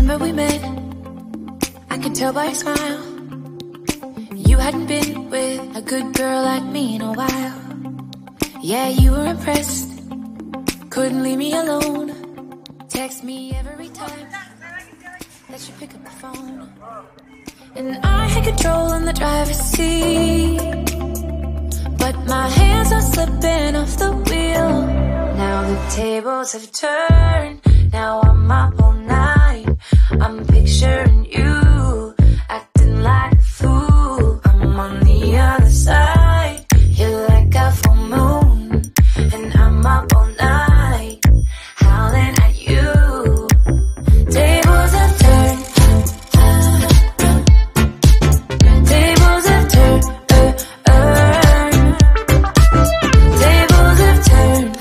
remember we met, I could tell by your smile. You hadn't been with a good girl like me in a while. Yeah, you were impressed, couldn't leave me alone. Text me every time that you pick up the phone. And I had control in the driver's seat, but my hands are slipping off the wheel. Now the tables have turned, now I'm up all night. I'm picturing you, acting like a fool. I'm on the other side, you're like a full moon, and I'm up all night, howling at you. Tables have turned, tables have turned, tables have turned,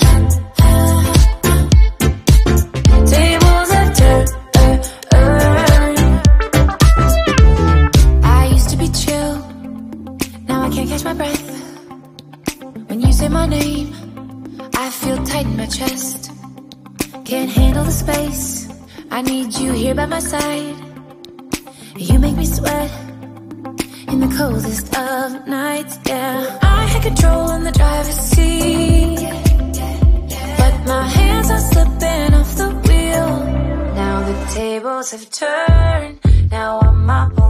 tables have turned. I used to be chill, now I can't catch my breath. When you say my name, I feel tight in my chest. Can't handle the space, I need you here by my side. You make me sweat in the coldest of nights, yeah. I had control in the driver's seat, but my hands are slipping off the wheel. Now the tables have turned, now I'm up